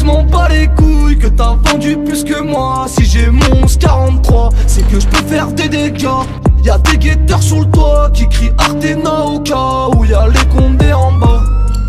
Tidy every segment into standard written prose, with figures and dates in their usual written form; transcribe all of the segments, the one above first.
m'en bats les couilles que t'as vendu plus que moi. Si j'ai mon 43, c'est que je peux faire des dégâts. Y'a des guetteurs sur le toit qui crient Artena au cas où y'a les condés en bas.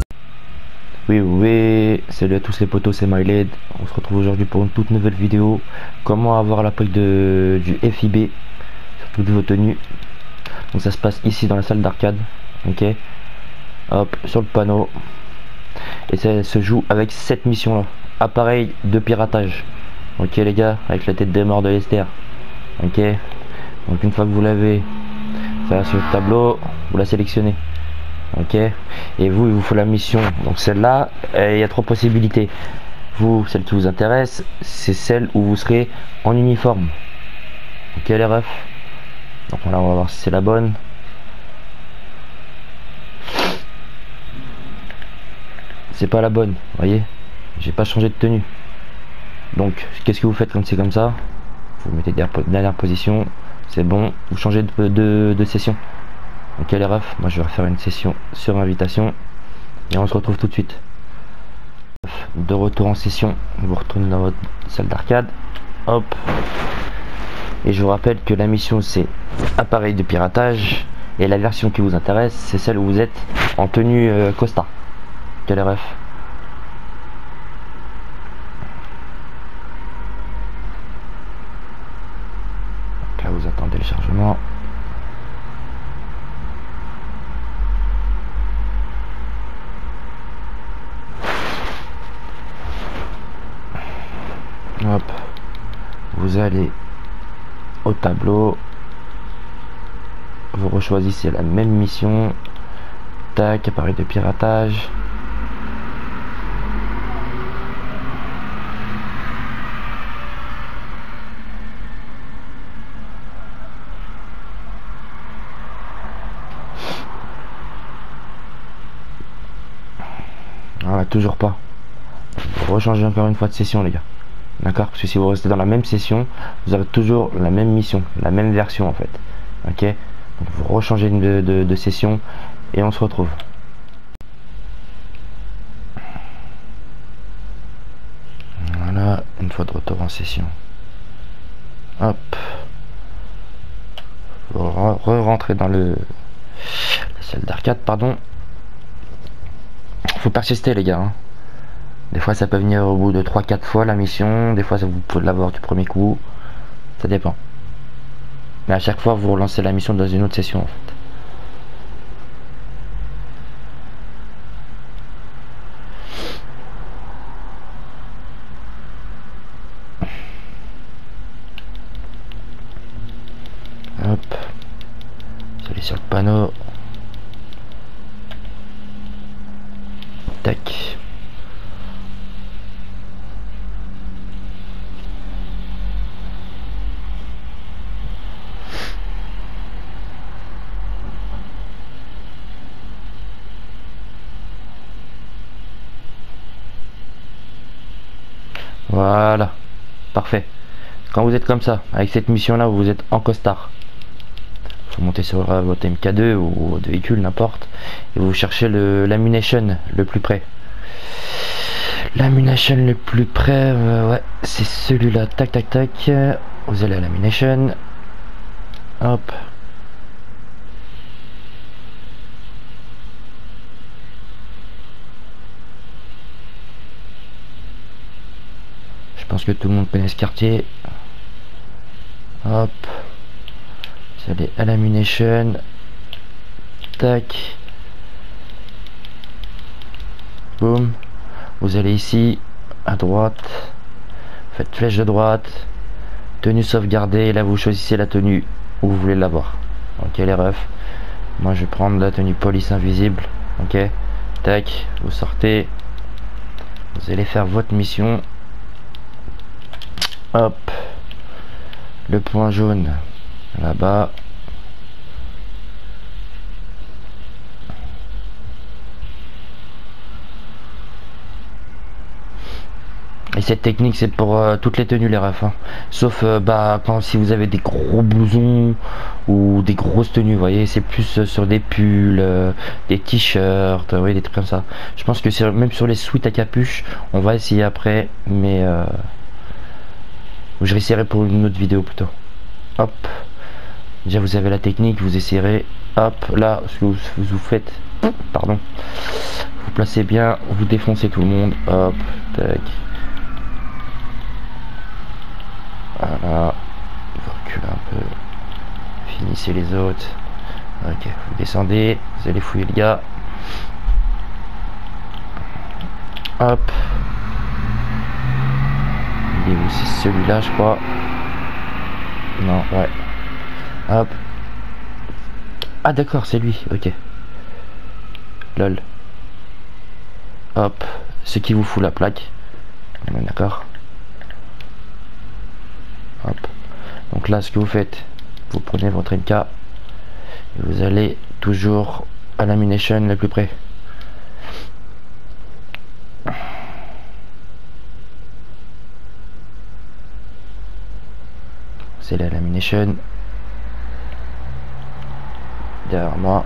Oui, salut à tous les potos, c'est MyLed. On se retrouve aujourd'hui pour une toute nouvelle vidéo. Comment avoir la plaque du FIB sur toutes vos tenues. Donc ça se passe ici dans la salle d'arcade. Ok. Hop, sur le panneau. Et ça se joue avec cette mission là. Appareil de piratage. Ok les gars, avec la tête des morts de Lester. Ok. Donc une fois que vous l'avez, ça va sur le tableau, vous la sélectionnez. Ok, et vous, il vous faut la mission. Donc celle-là, il y a trois possibilités. Vous, celle qui vous intéresse, c'est celle où vous serez en uniforme. Ok les refs. Donc là, on va voir si c'est la bonne. C'est pas la bonne, voyez. J'ai pas changé de tenue. Donc qu'est-ce que vous faites quand c'est comme ça? Vous mettez dernière position, c'est bon. Vous changez de session. Ok les refs, moi je vais refaire une session sur invitation. Et on se retrouve tout de suite. De retour en session, vous retournez dans votre salle d'arcade. Hop. Et je vous rappelle que la mission c'est appareil de piratage. Et la version qui vous intéresse, c'est celle où vous êtes en tenue Costa. Quel ref. Donc là vous attendez le chargement. Hop. Vous allez au tableau. Vous rechoisissez la même mission. Tac, appareil de piratage. Voilà, toujours pas. Vous rechangez encore une fois de session les gars. D'accord? Parce que si vous restez dans la même session, vous avez toujours la même mission, la même version en fait. Ok? Donc vous rechangez de session et on se retrouve. Voilà, une fois de retour en session. Hop. Vous re-rentrez dans la salle d'arcade, pardon. Faut persister les gars. Hein. Des fois ça peut venir au bout de 3-4 fois la mission, des fois vous pouvez l'avoir du premier coup. Ça dépend. Mais à chaque fois vous relancez la mission dans une autre session en fait. Hop. Vous allez sur le panneau. Tac. Voilà. Parfait. Quand vous êtes comme ça, avec cette mission là où vous êtes en costard, vous montez sur votre MK2 ou votre véhicule, n'importe, et vous cherchez l'ammunition le plus près. L'ammunition le plus près, ouais, c'est celui-là. Tac, tac, tac. Vous allez à l'ammunition. Hop. Je pense que tout le monde connaît ce quartier. Hop. Vous allez à l'ammunition. Tac. Boum. Vous allez ici, à droite. Faites flèche de droite. Tenue sauvegardée. Et là, vous choisissez la tenue où vous voulez l'avoir. Ok, les refs. Moi, je vais prendre la tenue police invisible. Ok. Tac. Vous sortez. Vous allez faire votre mission. Hop. Le point jaune. Là-bas. Et cette technique c'est pour toutes les tenues les refs, hein. Sauf bah quand si vous avez des gros blousons ou des grosses tenues, vous voyez, c'est plus sur des pulls, des t-shirts, oui, des trucs comme ça. Je pense que c'est même sur les sweats à capuche, on va essayer après, mais je réessayerai pour une autre vidéo plutôt. Hop, déjà vous avez la technique, vous essayerez. Hop, là ce que vous faites, pardon, vous placez bien, vous défoncez tout le monde. Hop, tac. Voilà, vous reculez un peu, finissez les autres. Ok, vous descendez, vous allez fouiller le gars. Hop. Il est où? C'est celui-là, je crois. Non, ouais. Hop. Ah d'accord, c'est lui, ok. Lol. Hop, ce qui vous fout la plaque. D'accord. Hop. Donc là, ce que vous faites, vous prenez votre MK et vous allez toujours à la munition le plus près. Vous allez à la munition. Derrière moi.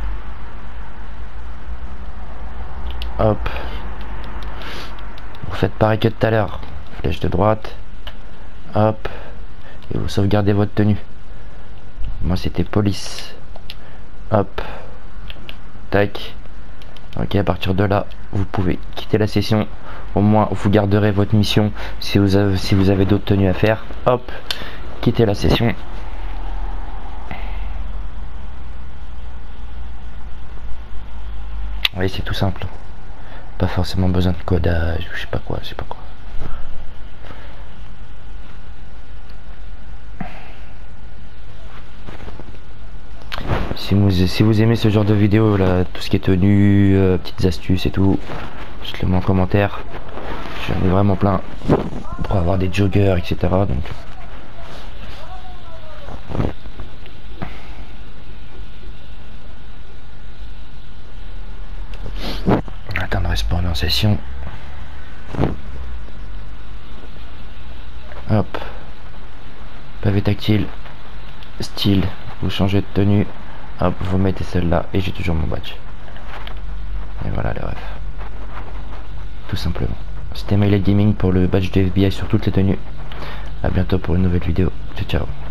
Hop. Vous faites pareil que tout à l'heure. Flèche de droite. Hop. Et vous sauvegardez votre tenue. Moi c'était police. Hop. Tac. Ok, à partir de là, vous pouvez quitter la session. Au moins, vous garderez votre mission si vous avez d'autres tenues à faire. Hop. Quittez la session. Oui, c'est tout simple. Pas forcément besoin de codage, je sais pas quoi, Si vous aimez ce genre de vidéo là, tout ce qui est tenue, petites astuces et tout, dites-le moi en commentaire. J'en ai vraiment plein pour avoir des joggers, etc. Donc on attend de respawner en session. Hop. Pavé tactile. Style. Vous changez de tenue. Hop, vous mettez celle-là et j'ai toujours mon badge. Et voilà les refs. Tout simplement. C'était MyLed Gaming pour le badge de FBI sur toutes les tenues. A bientôt pour une nouvelle vidéo. Ciao ciao.